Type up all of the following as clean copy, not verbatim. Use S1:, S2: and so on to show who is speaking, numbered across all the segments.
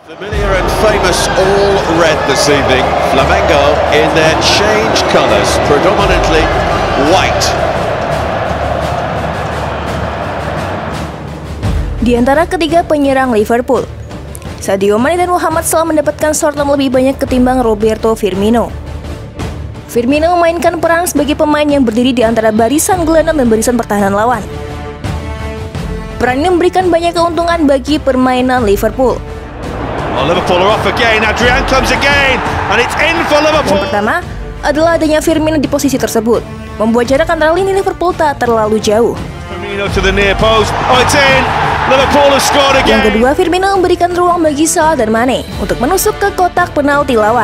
S1: Familiar and famous all red this evening. Flamengo in their change colours, predominantly white.
S2: Di antara ketiga penyerang Liverpool, Sadio Mane dan Mohamed Salah mendapatkan sorotan lebih banyak ketimbang Roberto Firmino. Firmino memainkan peran sebagai pemain yang berdiri di antara barisan gelandang dan barisan pertahanan lawan. Peran ini memberikan banyak keuntungan bagi permainan Liverpool.
S1: Oh, Liverpool are off again. Adrian comes again, and it's in for Liverpool.
S2: Yang pertama adalah adanya Firmino di posisi tersebut, membuat jarak antara lini Liverpool tak terlalu jauh.
S1: Firmino to the near post. Oh, it's in. Liverpool has scored again.
S2: Yang kedua, Firmino memberikan ruang bagi Salah dan Mane untuk menusuk ke kotak penalti lawan.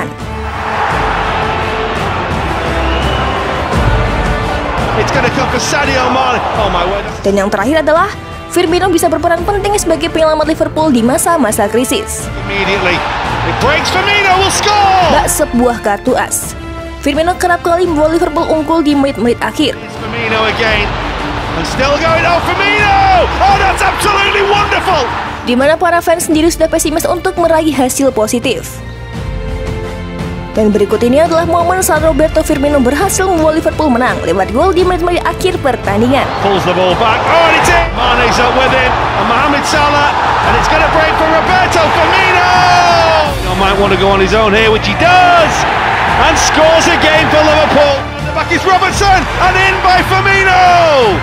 S1: It's going to come for Sadio Mane. Oh my word.
S2: Dan yang terakhir adalah Firmino bisa berperan penting sebagai penyelamat Liverpool di masa-masa krisis.
S1: Immediately, it breaks. Firmino will score.
S2: Bak sebuah kartu as. Firmino kerap kali membawa Liverpool unggul di menit-menit akhir.
S1: It's Firmino again. And still going. Oh, Firmino! Oh, that's absolutely wonderful.
S2: Di mana para fans sendiri sudah pesimis untuk meraih hasil positif. Dan berikut ini adalah momen saat Roberto Firmino berhasil membawa Liverpool menang lewat gol di menit-menit akhir pertandingan.
S1: Pulls the ball back. Oh, and it's in. Mane's up with him. And Mohamed Salah. And it's going to break for Roberto Firmino. He might want to go on his own here, which he does. And scores again for Liverpool. And the back is Robertson. And in by Firmino.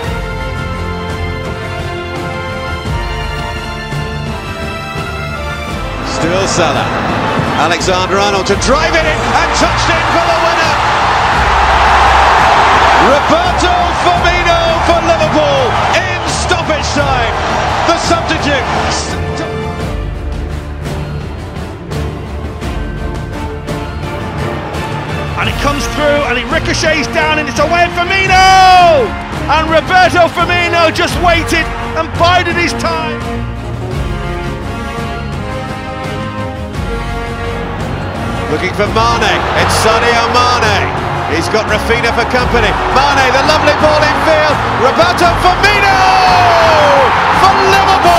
S1: Still Salah. Alexander-Arnold to drive it in and touched it for the winner. Roberto Firmino for Liverpool in stoppage time. The substitute. And it comes through and it ricochets down and it's away at Firmino. And Roberto Firmino just waited and bided his time. Looking for Mane, it's Sadio Mane. He's got Rafinha for company. Mane, the lovely ball in field. Roberto Firmino for Liverpool.